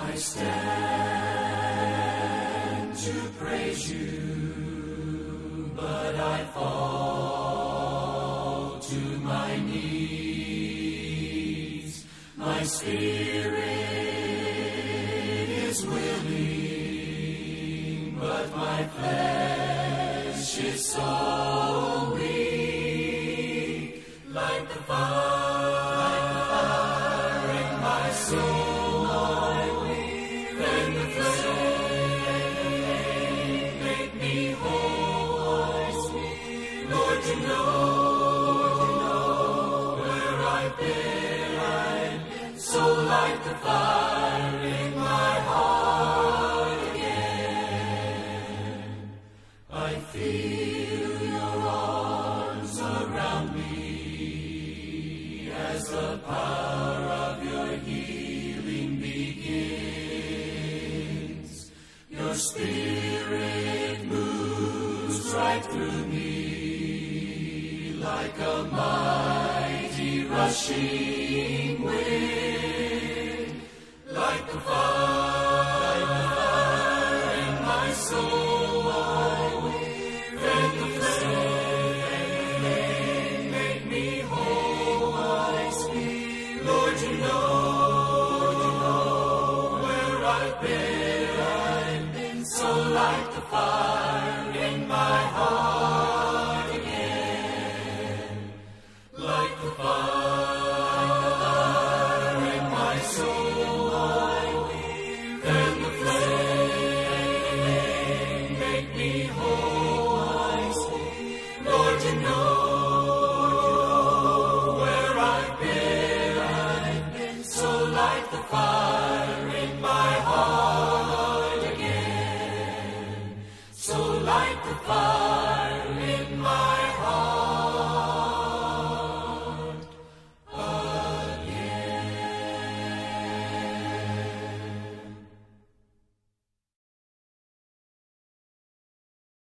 I stand to praise you, but I fall to my knees. My spirit is willing, but my flesh is so weak. Like the fire in my soul, you know where I've been, so light the fire in my heart again. I feel your arms around me as the power of your healing begins. Your spirit moves right through me, like a mighty rushing wind, like the fire in my soul, fan the flame, make me whole. Lord, you know where I've been, so light the fire in my heart again. Like the fire in my soul, fan the flame, make me whole. Lord, you know where I've been, so light the fire in my heart again. So light the fire.